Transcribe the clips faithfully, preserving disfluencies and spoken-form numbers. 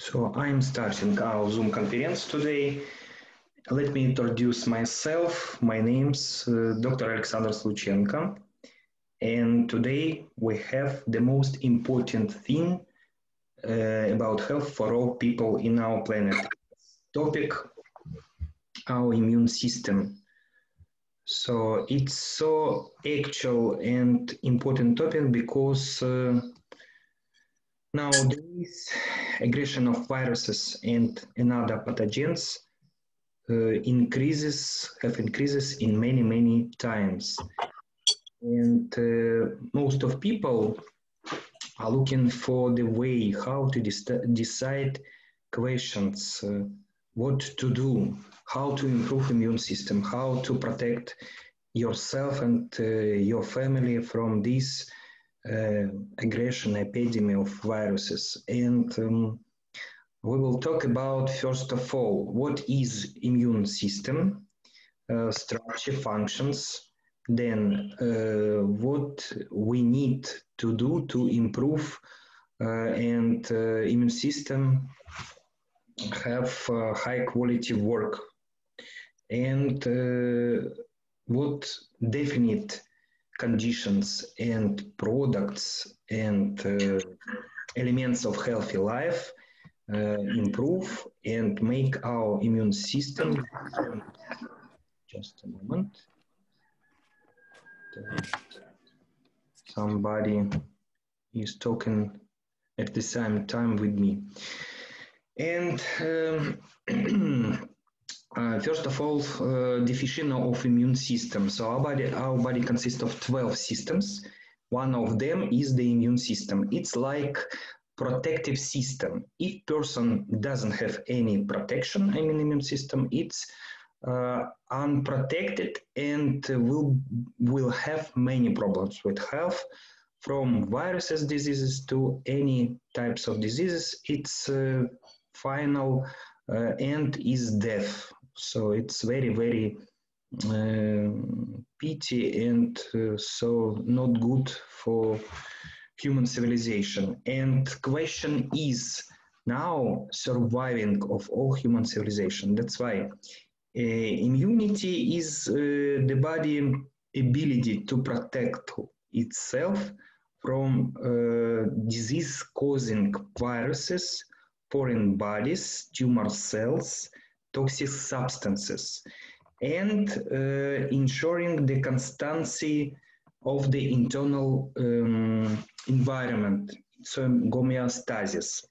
So I'm starting our Zoom conference today. Let me introduce myself. My name's uh, Doctor Alexander Sluchenko. And today we have the most important thing uh, about health for all people in our planet. Topic, our immune system. So it's so actual and important topic because uh, nowadays aggression of viruses and another pathogens uh, increases, have increases in many, many times. And uh, most of people are looking for the way how to decide questions, uh, what to do, how to improve immune system, how to protect yourself and uh, your family from this uh, aggression epidemic of viruses. And um, we will talk about, first of all, what is immune system, uh, structure, functions, then uh, what we need to do to improve uh, and uh, immune system have uh, high quality work, and uh, what definite conditions and products and uh, elements of healthy life uh, improve and make our immune system. Just a moment. Somebody is talking at the same time with me. And um, uh, first of all, uh, definition of immune system. So our body, our body consists of twelve systems. One of them is the immune system. It's like protective system. If person doesn't have any protection, I mean immune system, it's uh, unprotected and will will have many problems with health, from viruses, diseases to any types of diseases. Its uh, final uh, end is death. So it's very very uh, pity and uh, so not good for human civilization. And question is now surviving of all human civilization. That's why uh, immunity is uh, the body ability to protect itself from uh, disease-causing viruses, foreign bodies, tumor cells, toxic substances, and uh, ensuring the constancy of the internal um, environment, so homeostasis.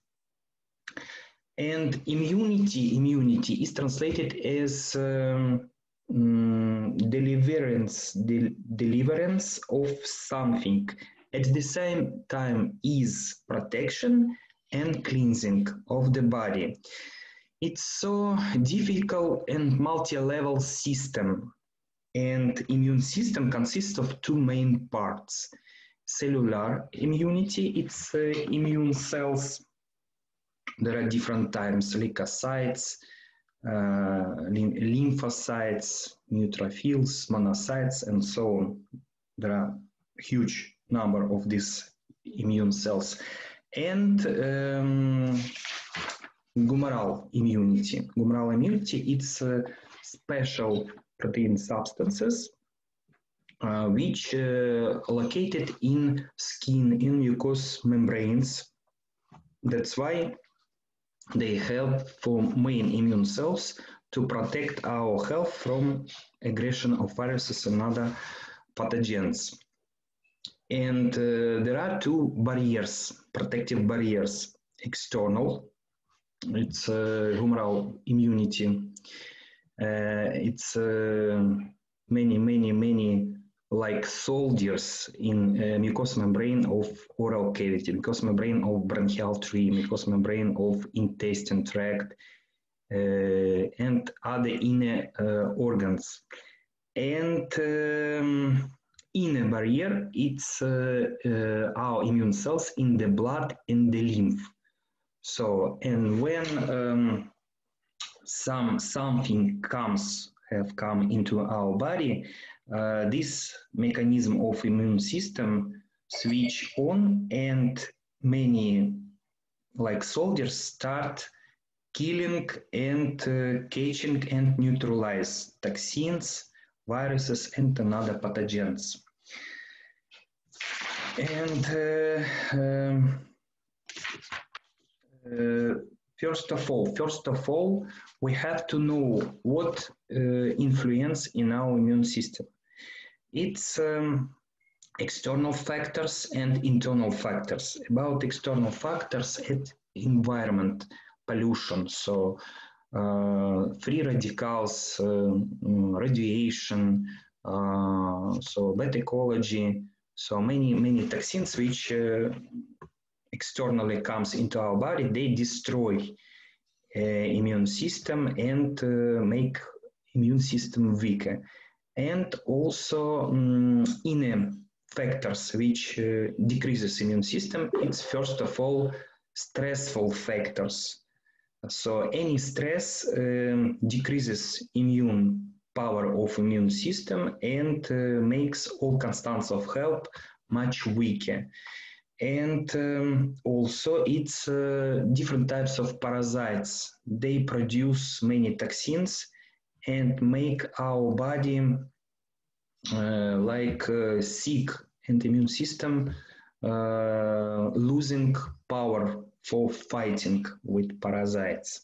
And immunity, immunity is translated as um, um, deliverance, de deliverance of something. At the same time is protection and cleansing of the body. It's so difficult and multi-level system. And immune system consists of two main parts. Cellular immunity, it's uh, immune cells. There are different types, leukocytes, uh, lymphocytes, neutrophils, monocytes, and so on. There are a huge number of these immune cells. And um, humoral immunity. Humoral immunity, it's uh, special protein substances uh, which uh, located in skin, in mucous membranes. That's why they help for main immune cells to protect our health from aggression of viruses and other pathogens. And uh, there are two barriers, protective barriers. External, it's uh, humoral immunity. Uh, it's uh, many, many, many like soldiers in uh, mucous membrane of oral cavity, mucous membrane of bronchial tree, mucous membrane of intestine tract, uh, and other inner uh, organs. And um, inner barrier, it's uh, uh, our immune cells in the blood and the lymph. So, and when um, some something comes, have come into our body, uh, this mechanism of immune system switch on, and many like soldiers, start killing and uh, catching and neutralize toxins, viruses, and another pathogens. And uh, um, uh, first of all, first of all, we have to know what uh, influence in our immune system. It's um, external factors and internal factors. About external factors, it's environment, pollution, so uh, free radicals, uh, radiation, uh, so bad ecology, so many many toxins which uh, externally comes into our body, they destroy uh, immune system and uh, make immune system weaker. And also um, inner factors which uh, decreases immune system. It's first of all stressful factors. So any stress um, decreases immune power of immune system and uh, makes all constants of health much weaker. And um, also it's uh, different types of parasites. They produce many toxins and make our body uh, like uh, sick, and immune system uh, losing power for fighting with parasites.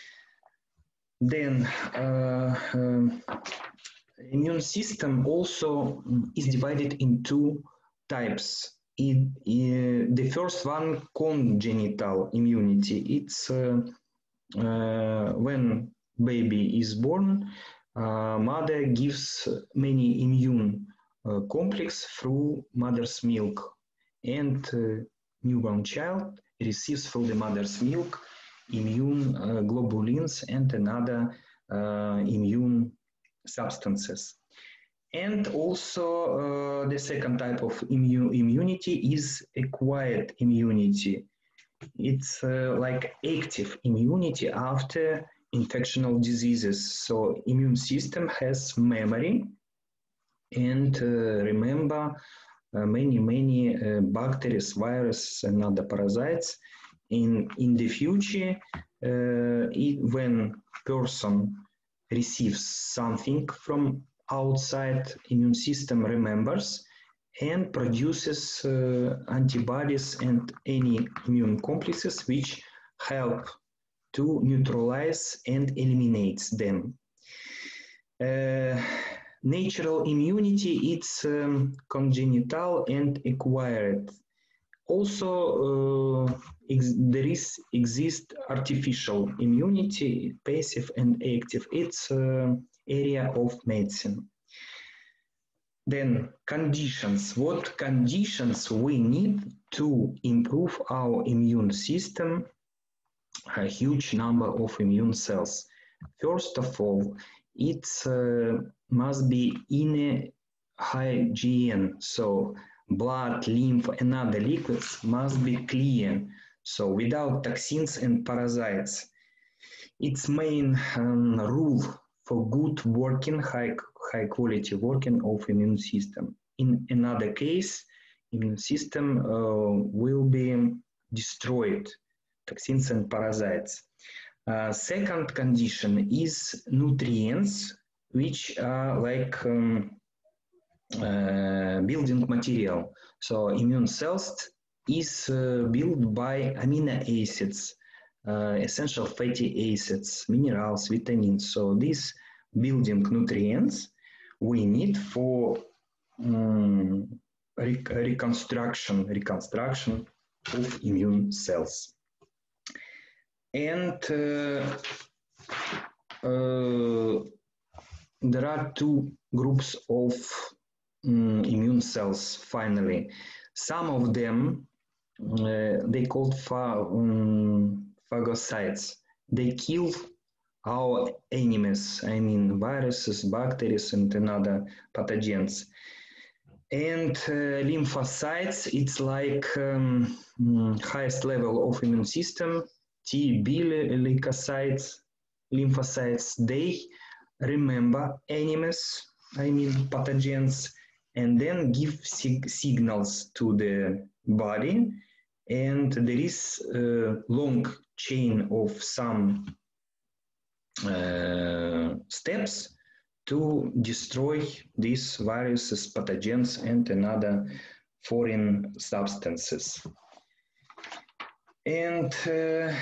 Then uh, um, immune system also is divided in two types. It, uh, the first one, congenital immunity. It's uh, uh, when baby is born, uh, mother gives many immune uh, complex through mother's milk, and uh, newborn child receives through the mother's milk immune uh, globulins and another uh, immune substances. And also uh, the second type of immu immunity is acquired immunity. It's uh, like active immunity after infectional diseases. So immune system has memory and uh, remember uh, many, many uh, bacteria, viruses, and other parasites. In, in the future, uh, it, when person receives something from outside, immune system remembers and produces uh, antibodies and any immune complexes which help to neutralize and eliminate them. Uh, natural immunity, it's um, congenital and acquired. Also, uh, ex there is exist artificial immunity, passive and active. It's uh, area of medicine. Then conditions. What conditions we need to improve our immune system? A huge number of immune cells. First of all, it uh, must be inner hygiene. So blood, lymph, and other liquids must be clear. So without toxins and parasites. Its main um, rule for good working, high, high quality working of immune system. In another case, immune system uh, will be destroyed, toxins and parasites. Uh, second condition is nutrients, which are like um, uh, building material. So immune cells is uh, built by amino acids, uh, essential fatty acids, minerals, vitamins. So these building nutrients we need for um, re reconstruction, reconstruction of immune cells. And uh, uh, there are two groups of um, immune cells, finally. Some of them, uh, they called pha um, phagocytes. They kill our enemies, I mean viruses, bacteria, and another pathogens. And uh, lymphocytes, it's like um, highest level of immune system. T B leukocytes, lymphocytes, they remember enemies, I mean pathogens, and then give sig signals to the body, and there is a long chain of some uh, steps to destroy these viruses, pathogens, and another foreign substances. And uh,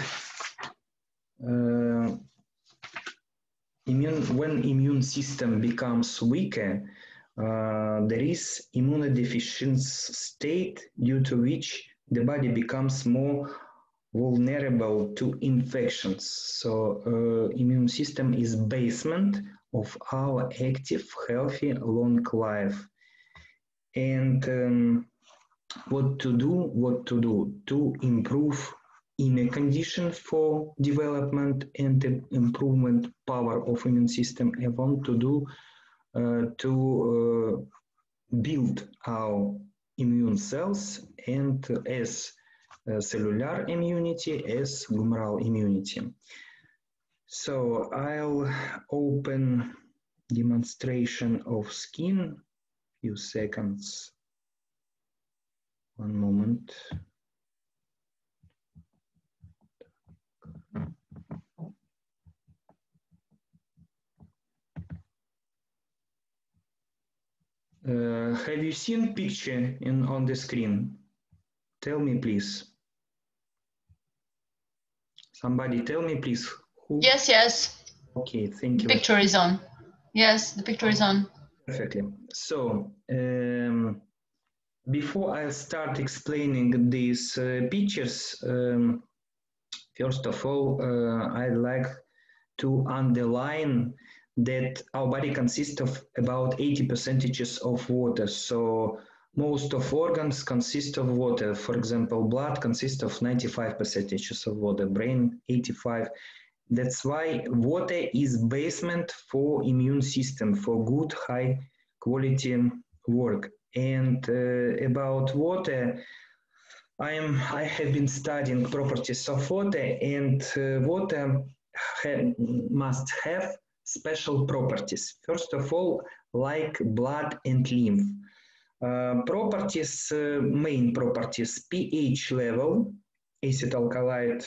uh, immune, when immune system becomes weaker, uh, there is immunodeficiency state due to which the body becomes more vulnerable to infections. So uh, immune system is basement of our active, healthy, long life. And um, what to do, what to do to improve inner condition for development and improvement power of immune system. I want to do uh, to uh, build our immune cells and as uh, cellular immunity as humoral immunity. So I'll open demonstration of skin, few seconds. One moment. Uh, have you seen picture in on the screen? Tell me, please. Somebody tell me, please. Who? Yes, yes. Okay, thank the you. The picture is on. Yes, the picture is on. Perfectly. So, um, before I start explaining these uh, pictures, um, first of all, uh, I'd like to underline that our body consists of about eighty percentages of water. So most of organs consist of water. For example, blood consists of ninety-five percentages of water, brain eighty-five. That's why water is basement for immune system, for good, high quality work. And uh, about water, I am I have been studying properties of water, and uh, water ha must have special properties. First of all, like blood and lymph. Uh, properties, uh, main properties, pH level, acid alkaline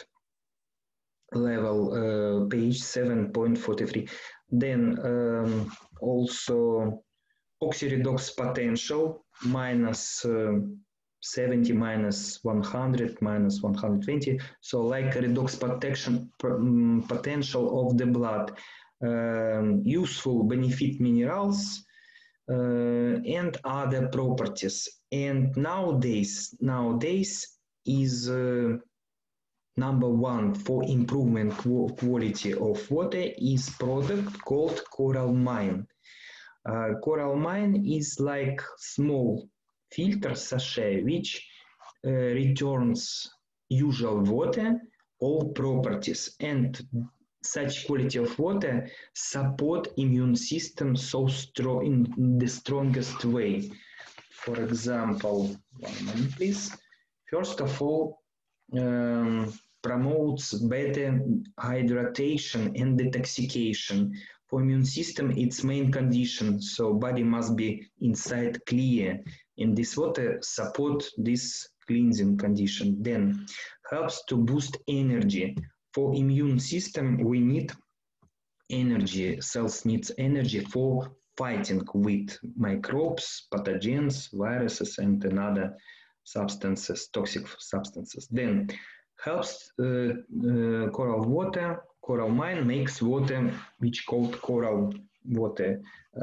level, uh, pH seven point four three. Then um, also oxiredox potential, minus uh, seventy, minus one hundred, minus one hundred twenty. So like redox protection um, potential of the blood, um, useful benefit minerals, uh, and other properties. And nowadays, nowadays is uh, number one for improvement quality of water is product called Coralmine. Uh, Coralmine is like small filter sachet which uh, returns usual water all properties, and such quality of water support immune system so strong in the strongest way. For example, one moment please. First of all, um, promotes better hydration and detoxification. For immune system, its main condition, so body must be inside clear, and this water support this cleansing condition. Then helps to boost energy. For immune system, we need energy. Cells needs energy for fighting with microbes, pathogens, viruses, and another substances, toxic substances. Then helps uh, uh, coral water. Coralmine makes water which called coral water.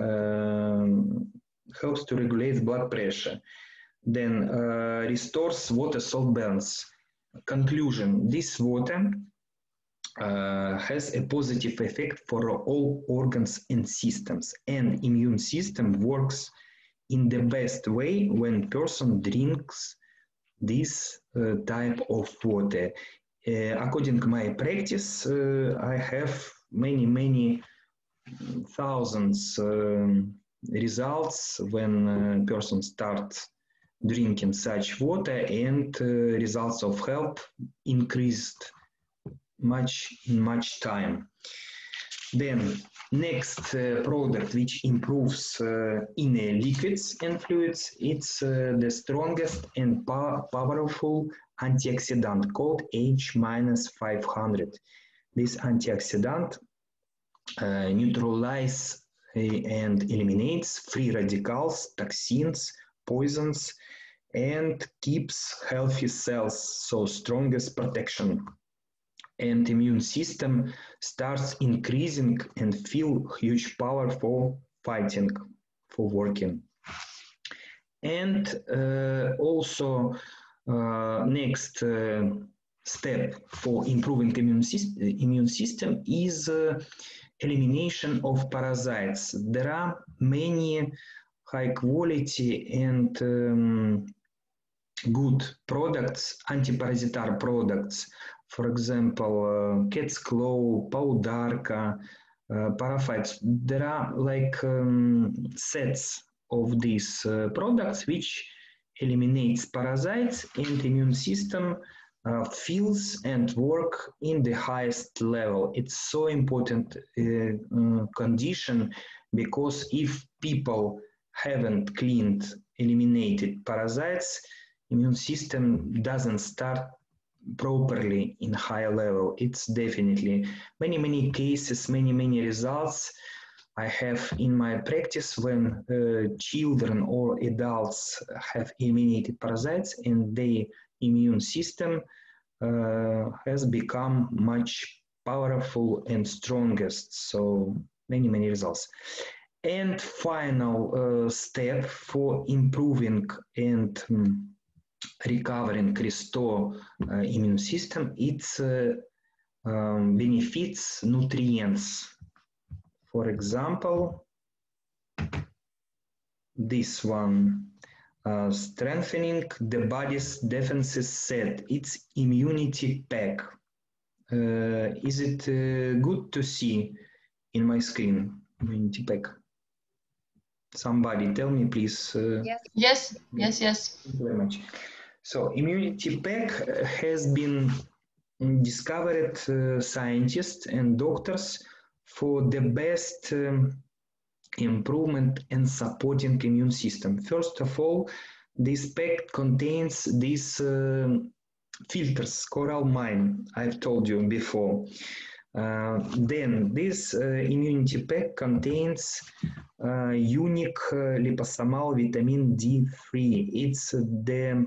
Um, helps to regulate blood pressure. Then uh, restores water salt balance. Conclusion: this water uh, has a positive effect for all organs and systems, and immune system works in the best way when person drinks this uh, type of water. Uh, according to my practice, uh, I have many, many thousands um, results when a person starts drinking such water, and uh, results of health increased much in much time. Then next uh, product which improves uh, inner liquids and fluids, it's uh, the strongest and pow powerful antioxidant called H five hundred. This antioxidant uh, neutralizes and eliminates free radicals, toxins, poisons, and keeps healthy cells, so strongest protection. And immune system starts increasing and feel huge power for fighting, for working. And uh, also uh, next uh, step for improving immune, system, immune system is uh, elimination of parasites. There are many high quality and um, good products, antiparasitic products. For example, uh, Cat's Claw, Paudarka, uh, Paraphytes. There are like um, sets of these uh, products which eliminates parasites, and immune system uh, feels and work in the highest level. It's so important uh, uh, condition, because if people haven't cleaned, eliminated parasites, immune system doesn't start properly in high level. It's definitely many, many cases, many, many results I have in my practice when uh, children or adults have eliminated parasites and their immune system uh, has become much powerful and strongest. So many, many results. And final uh, step for improving and um, recovering, restore uh, immune system, it's uh, um, benefits nutrients. For example, this one, uh, strengthening the body's defenses set, it's immunity pack. Uh, is it uh, good to see in my screen, immunity pack? Somebody tell me, please. Uh, yes, yes, yes, yes. Thank you very much. So immunity pack has been discovered uh, scientists and doctors for the best um, improvement and supporting immune system. First of all, this pack contains these uh, filters, coral mine, I've told you before. Uh, then this uh, immunity pack contains uh, unique uh, liposomal vitamin D three. It's the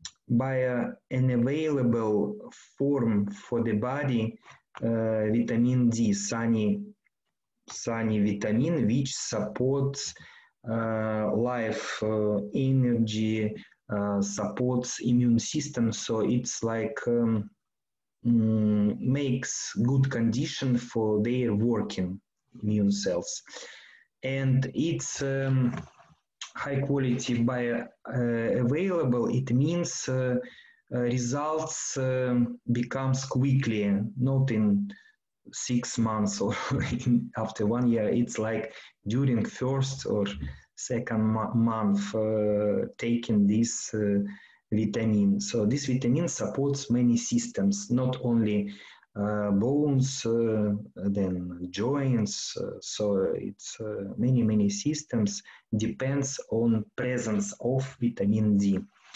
bioavailable form for the body uh, vitamin D, sunny, sunny vitamin, which supports uh, life, uh, energy, uh, supports immune system. So it's like um, mm, makes good condition for their working immune cells. And it's um, high quality bio uh, available. It means uh, uh, results uh, becomes quickly, not in six months or in, after one year. It's like during first or second mo month uh, taking this uh, vitamin. So this vitamin supports many systems, not only uh, bones, uh, then joints. Uh, so it's uh, many, many systems depends on presence of vitamin D.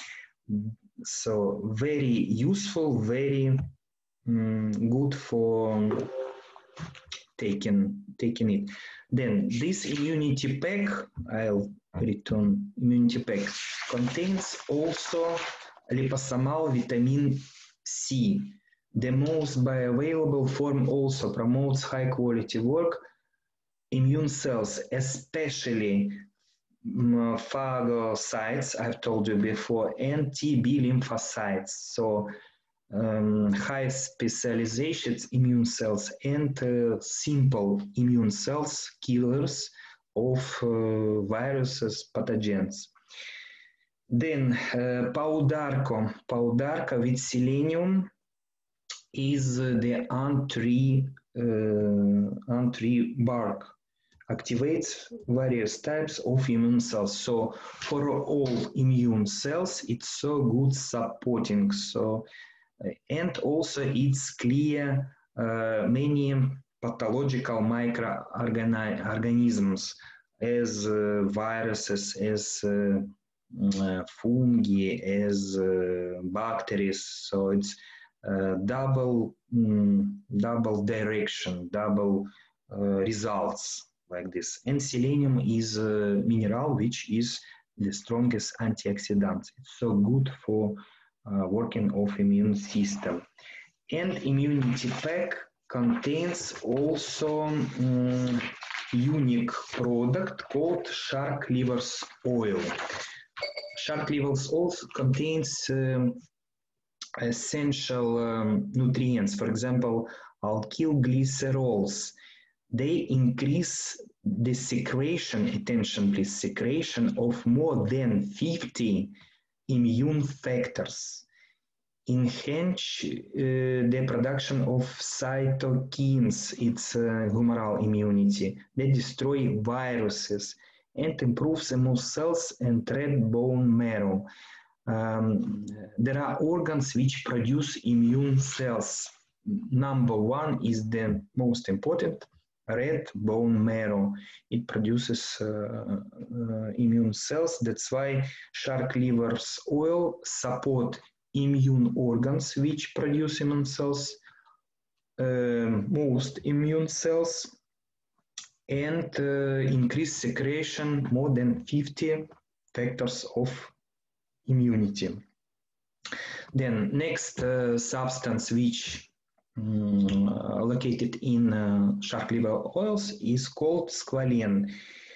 So very useful, very um, good for taking, taking it. Then this immunity pack, I'll return immunity pack, contains also liposomal vitamin C. The most bioavailable form also promotes high quality work. Immune cells, especially um, phagocytes, I've told you before, and T B lymphocytes. So um, high specialization immune cells and uh, simple immune cells, killers of uh, viruses, pathogens. Then uh, Paudarco, Paudarca with selenium is uh, the ant tree, uh, ant tree bark, activates various types of immune cells. So for all immune cells, it's so good supporting. So and also it's clear uh, many pathological microorganisms as uh, viruses, as uh, uh, fungi, as uh, bacteria. So it's uh, double, um, double direction, double uh, results like this. And selenium is a mineral which is the strongest antioxidant. It's so good for uh, working of immune system. And immunity pack contains also um, unique product called shark livers oil. Shark livers also contains um, essential um, nutrients, for example, alkyl glycerols. They increase the secretion, attention please, secretion of more than fifty immune factors, enhance uh, the production of cytokines, it's uh, humoral immunity, they destroy viruses and improve the muscle cells and red bone marrow. Um, there are organs which produce immune cells. Number one is the most important, red bone marrow. It produces uh, uh, immune cells. That's why shark livers oil support immune organs which produce immune cells, uh, most immune cells, and uh, increase secretion more than fifty factors of immunity. Then next uh, substance which um, uh, located in uh, shark liver oils is called squalene.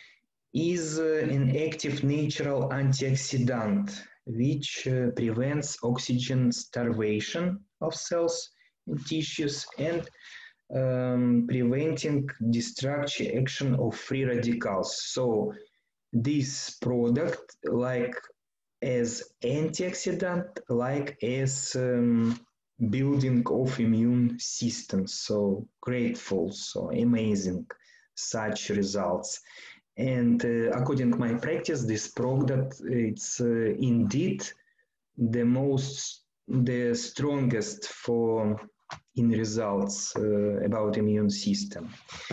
Is uh, an active natural antioxidant which uh, prevents oxygen starvation of cells and tissues and um, preventing destructive action of free radicals. So this product, like as antioxidant, like as um, building of immune systems. So grateful, so amazing, such results. And uh, according to my practice, this product, it's uh, indeed the most, the strongest for in results uh, about immune system.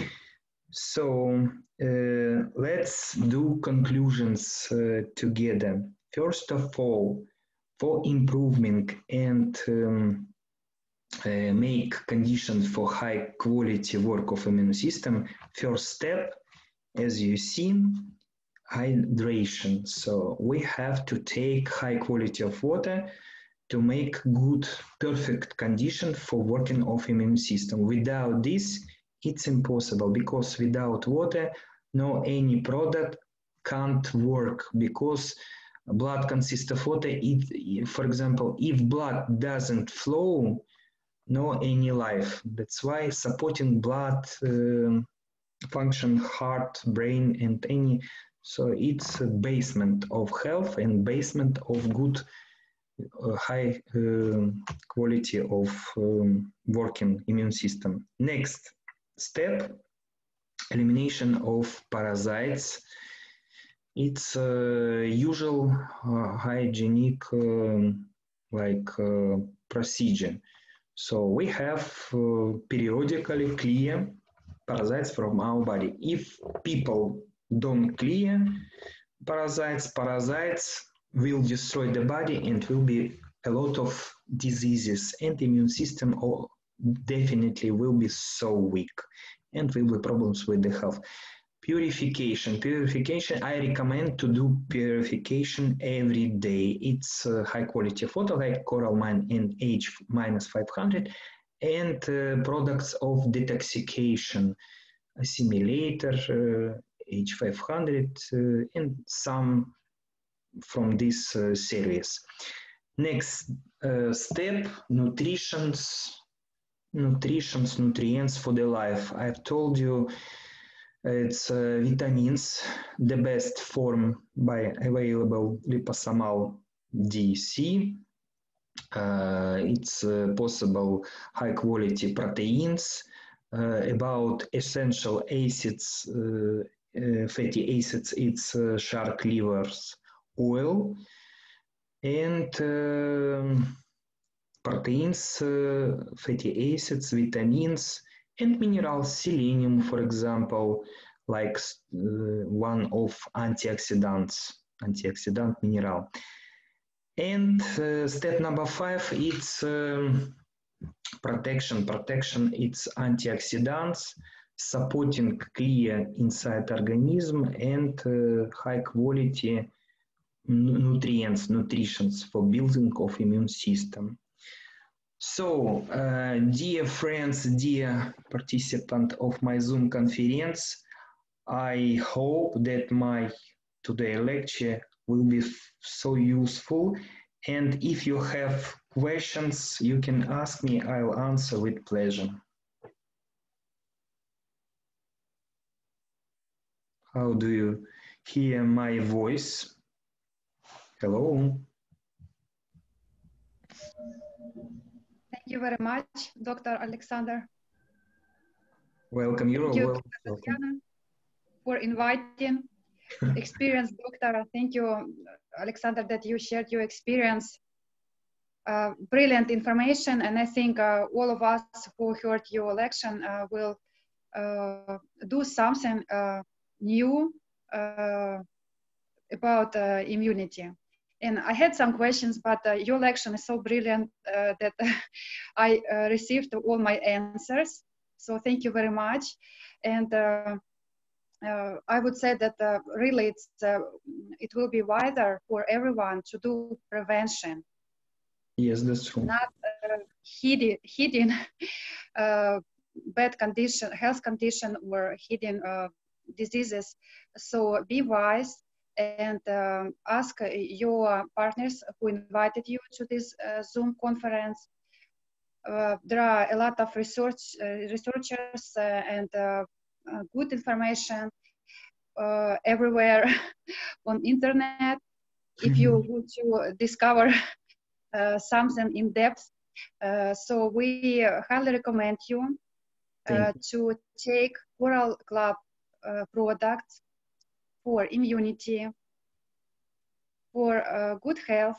So uh, let's do conclusions uh, together. First of all, for improving and um, uh, make conditions for high quality work of immune system, first step, as you see, hydration. So we have to take high quality of water to make good, perfect condition for working of immune system. Without this, it's impossible, because without water, no any product can't work, because blood consists of water. It, for example, if blood doesn't flow, no any life. That's why supporting blood uh, function, heart, brain, and any, so it's a basement of health and basement of good uh, high uh, quality of um, working immune system. Next step, elimination of parasites. It's a usual uh, hygienic uh, like uh, procedure. So we have uh, periodically clear parasites from our body. If people don't clear parasites, parasites will destroy the body and will be a lot of diseases, and the immune system definitely will be so weak and will be problems with the health. Purification. Purification, I recommend to do purification every day. It's uh, high quality water like Coral Mine and H minus five hundred, and uh, products of detoxification, assimilator, uh, H five hundred, uh, and some from this uh, series. Next uh, step, nutritions, nutritions, nutrients for the life. I've told you it's uh, vitamins, the best form by available liposomal D C. Uh, it's uh, possible high quality proteins, uh, about essential acids, uh, uh, fatty acids, it's uh, shark livers oil, and uh, proteins, uh, fatty acids, vitamins, and minerals, selenium, for example, like uh, one of antioxidants antioxidant mineral. And uh, step number five, it's um, protection. Protection, it's antioxidants, supporting clear inside organism and uh, high quality nutrients, nutritions for building of immune system. So, uh, dear friends, dear participant of my Zoom conference, I hope that my today lecture will be so useful. And if you have questions, you can ask me, I'll answer with pleasure. How do you hear my voice? Hello. Thank you very much, Doctor Alexander. Welcome, you're Thank you, welcome. welcome. For inviting experienced doctor. Thank you, Alexander, that you shared your experience. Uh, brilliant information, and I think uh, all of us who heard your lecture uh, will uh, do something uh, new uh, about uh, immunity. And I had some questions, but uh, your lecture is so brilliant uh, that I uh, received all my answers. So thank you very much. And uh, uh, I would say that uh, really it's, uh, it will be wider for everyone to do prevention. Yes, that's true. Not uh, hidden, hidden uh, bad condition, health condition or hidden uh, diseases. So be wise and um, ask your partners who invited you to this uh, Zoom conference. Uh, there are a lot of research uh, researchers uh, and uh, uh, good information uh, everywhere on internet. If you want to discover uh, something in depth, uh, so we highly recommend you, uh, you. to take Coral Club uh, products for immunity, for uh, good health.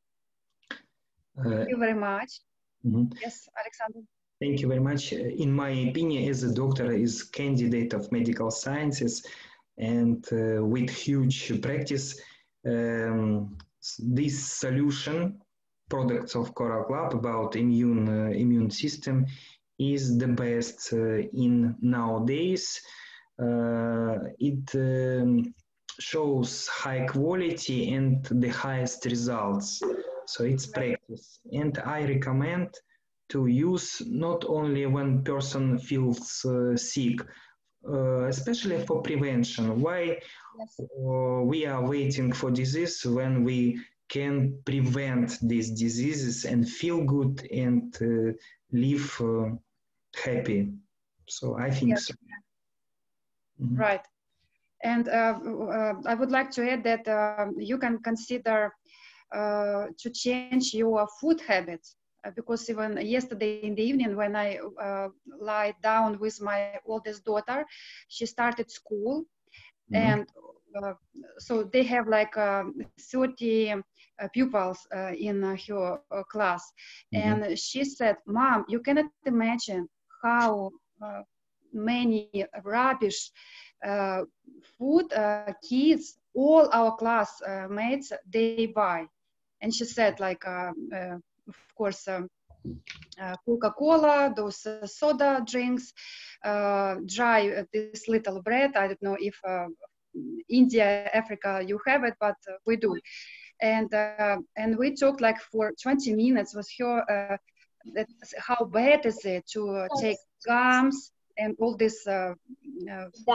Uh, Thank you very much. Mm-hmm. Yes, Alexander. Thank you very much. In my opinion, as a doctor, is candidate of medical sciences and uh, with huge practice, um, this solution, products of Coral Club about immune uh, immune system, is the best uh, in nowadays. Uh, it um, shows high quality and the highest results. So it's practice, and I recommend to use not only when person feels uh, sick, uh, especially for prevention. Why yes. uh, we are waiting for disease when we can prevent these diseases and feel good and uh, live uh, happy. So I think yes. so. Mm-hmm. Right. And uh, uh, I would like to add that uh, you can consider uh, to change your food habits. Because even yesterday in the evening when I uh, lied down with my oldest daughter, she started school. Mm-hmm. And uh, so they have like uh, thirty uh, pupils uh, in uh, her uh, class. Mm-hmm. And she said, Mom, you cannot imagine how uh, many rubbish uh, food uh, kids, all our class uh, mates, they buy. And she said like, uh, uh, of course, um, uh, Coca-Cola, those uh, soda drinks, uh, dry uh, this little bread. I don't know if uh, India, Africa, you have it, but uh, we do. And uh, and we talked like for twenty minutes with her. Uh, that how bad is it to uh, take gums and all this uh, uh,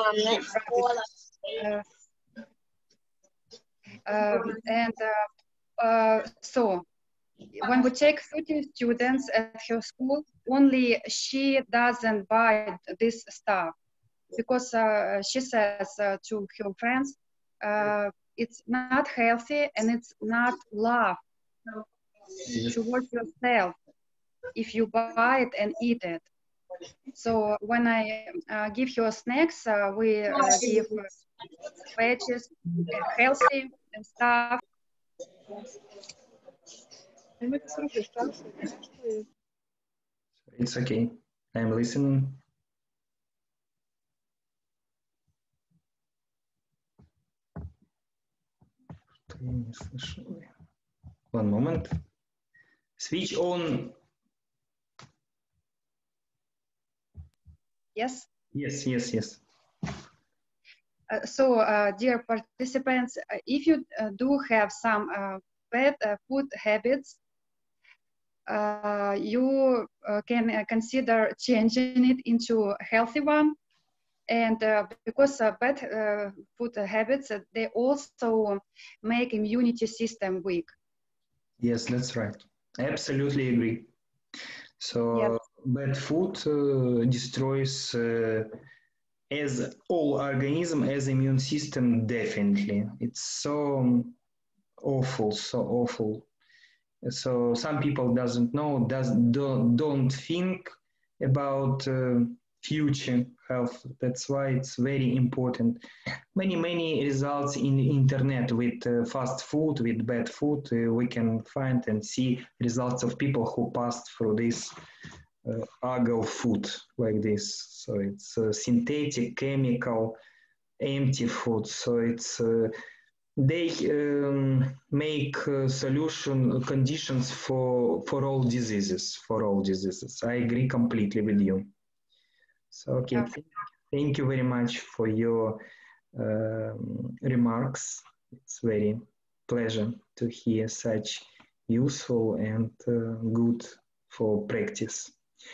uh, uh, and uh, uh, so. When we take thirty students at her school, only she doesn't buy this stuff because uh, she says uh, to her friends, uh, it's not healthy and it's not love towards yourself if you buy it and eat it. So when I uh, give her snacks, uh, we uh, give uh, veggies, uh, healthy and stuff. It's okay. I'm listening. One moment. Switch on. Yes. Yes, yes, yes. Uh, so, uh, dear participants, uh, if you uh, do have some uh, bad uh, food habits, uh, you uh, can uh, consider changing it into a healthy one. And uh, because uh, bad uh, food habits, uh, they also make immunity system weak. Yes, that's right. I absolutely agree. So Yes. bad food uh, destroys uh, as all organism, as immune system, definitely. It's so awful, so awful. So some people doesn't know, does don't, don't think about uh, future health. That's why it's very important. Many many results in the internet with uh, fast food, with bad food. Uh, we can find and see results of people who passed through this uh, ugly food like this. So it's uh, synthetic, chemical, empty food. So it's uh, they um, make uh, solution conditions for for all diseases. For all diseases, I agree completely with you. So okay, Yeah. th- thank you very much for your um, remarks. It's very pleasure to hear such useful and uh, good for practice.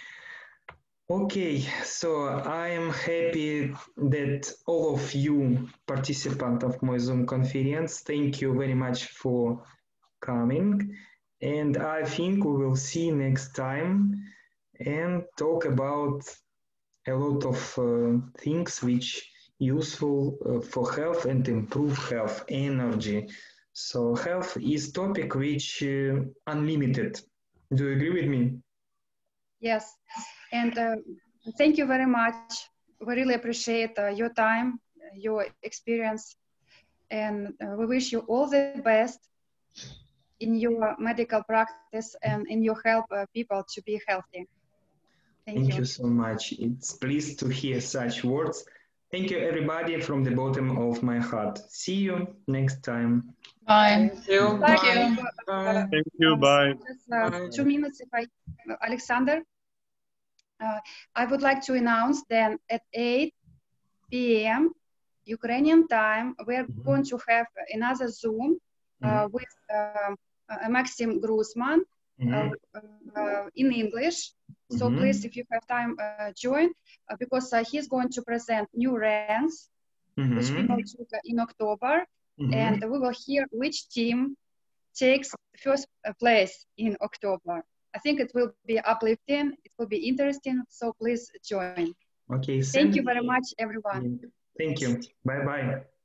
Okay, so I am happy that all of you participants of my Zoom conference, thank you very much for coming. And I think we will see next time and talk about a lot of uh, things which useful uh, for health and improve health, energy. So health is topic which uh, unlimited. Do you agree with me? Yes. And uh, thank you very much. We really appreciate uh, your time, your experience, and uh, we wish you all the best in your medical practice and in your help uh, people to be healthy. Thank, Thank you. you so much. It's pleased to hear such words. Thank you, everybody, from the bottom of my heart. See you next time. Bye. Thank you. Thank Bye. you. Bye. Thank you. Um, Bye. Just uh, Bye. two minutes, if I, Alexander. Uh, I would like to announce then at eight p m Ukrainian time, we're Mhm. going to have another Zoom uh, Mhm. with uh, uh, Maxim Grusman uh, Mhm. uh, in English. So Mhm. please, if you have time, uh, join uh, because uh, he's going to present new ranks which people Mhm. took uh, in October, Mhm. and we will hear which team takes first uh, place in October. I think it will be uplifting, it will be interesting, so please join. Okay, Thank send you very me. much, everyone. Thank you. Bye bye.